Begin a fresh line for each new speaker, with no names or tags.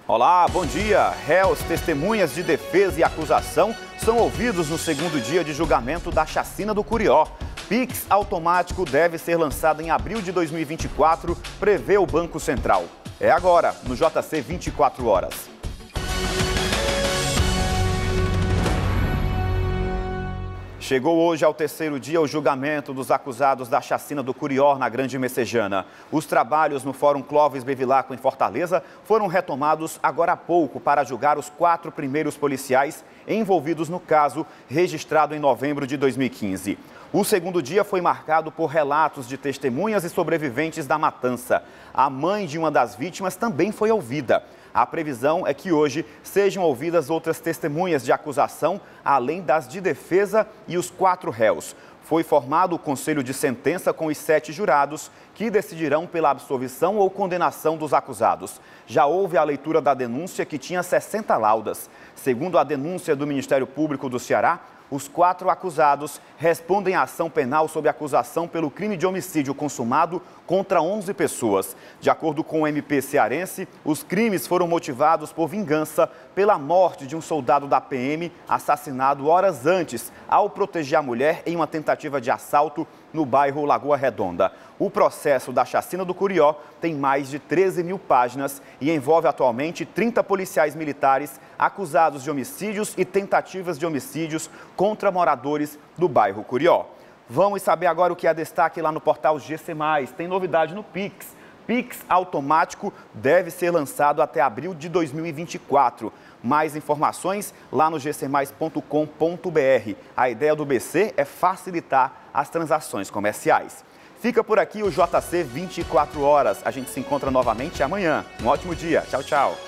Olá, bom dia. Réus, testemunhas de defesa e acusação são ouvidos no segundo dia de julgamento da chacina do Curió. Pix automático deve ser lançado em abril de 2024, prevê o Banco Central. É agora, no JC 24 horas. Chegou hoje ao terceiro dia o julgamento dos acusados da chacina do Curió na Grande Messejana. Os trabalhos no Fórum Clóvis Bevilacqua, em Fortaleza, foram retomados agora há pouco para julgar os 4 primeiros policiais envolvidos no caso, registrado em novembro de 2015. O segundo dia foi marcado por relatos de testemunhas e sobreviventes da matança. A mãe de uma das vítimas também foi ouvida. A previsão é que hoje sejam ouvidas outras testemunhas de acusação, além das de defesa e os 4 réus. Foi formado o conselho de sentença com os 7 jurados, que decidirão pela absolvição ou condenação dos acusados. Já houve a leitura da denúncia, que tinha 60 laudas. Segundo a denúncia do Ministério Público do Ceará, os 4 acusados respondem à ação penal sob acusação pelo crime de homicídio consumado contra 11 pessoas. De acordo com o MP cearense, os crimes foram motivados por vingança pela morte de um soldado da PM assassinado horas antes, ao proteger a mulher em uma tentativa de assalto no bairro Lagoa Redonda. O processo da chacina do Curió tem mais de 13 mil páginas e envolve atualmente 30 policiais militares acusados de homicídios e tentativas de homicídios contra moradores do bairro Curió. Vamos saber agora o que é destaque lá no portal GC+. Tem novidade no Pix. Pix automático deve ser lançado até abril de 2024. Mais informações lá no gcmais.com.br. A ideia do BC é facilitar as transações comerciais. Fica por aqui o JC 24 horas. A gente se encontra novamente amanhã. Um ótimo dia. Tchau, tchau.